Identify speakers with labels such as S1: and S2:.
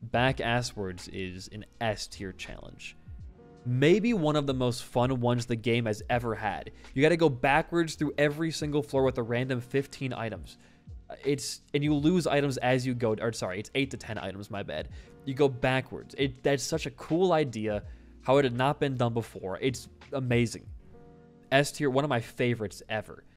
S1: Backasswards is an S tier challenge. Maybe one of the most fun ones the game has ever had. You got to go backwards through every single floor with a random 15 items. And you lose items as you go, or sorry, it's 8 to 10 items, my bad. You go backwards. That's such a cool idea, how it had not been done before. It's amazing. S tier, one of my favorites ever.